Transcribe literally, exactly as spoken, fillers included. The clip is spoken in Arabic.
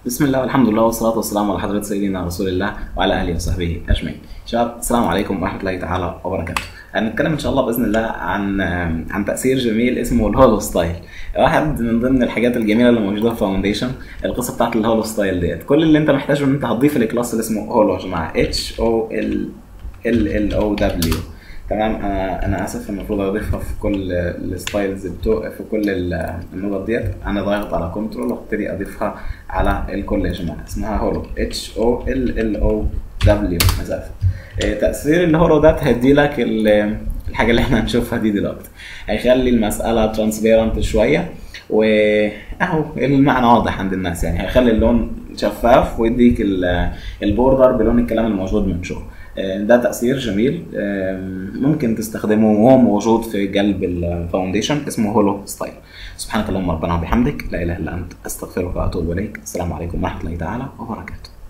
بسم الله والحمد لله والصلاة والسلام على حضرة سيدنا رسول الله وعلى آله وصحبه أجمعين. شباب السلام عليكم ورحمة الله تعالى وبركاته. هنتكلم إن شاء الله بإذن الله عن عن تأثير جميل اسمه الهولو ستايل. واحد من ضمن الحاجات الجميلة اللي موجودة في فاونديشن القصة بتاعت الهولو ستايل ديت. كل اللي أنت محتاجه إن أنت هتضيف الكلاس اللي اسمه هولو يا جماعة، اتش او ال ال ال او دبليو. تمام. انا انا اسف، المفروض اضيفها في كل الستايلز بتوع في كل النقط ديت. انا ضاغط على كنترول وابتدي اضيفها على الكل يا جماعه. اسمها هولو، اتش او ال ال او دبليو مسافه. تاثير الهولو ده هيدي لك الحاجه اللي احنا هنشوفها دي دلوقتي. هيخلي المساله ترانسبيرنت شويه، واهو المعنى واضح عند الناس. يعني هيخلي اللون شفاف ويديك البوردر بلون الكلام الموجود من جوه. ده تأثير جميل ممكن تستخدمه وهو موجود في قلب الفاونديشن، اسمه هولو ستايل. سبحانك اللهم ربنا وبحمدك، لا اله الا انت، استغفرك واتوب اليك. السلام عليكم ورحمه الله تعالى وبركاته.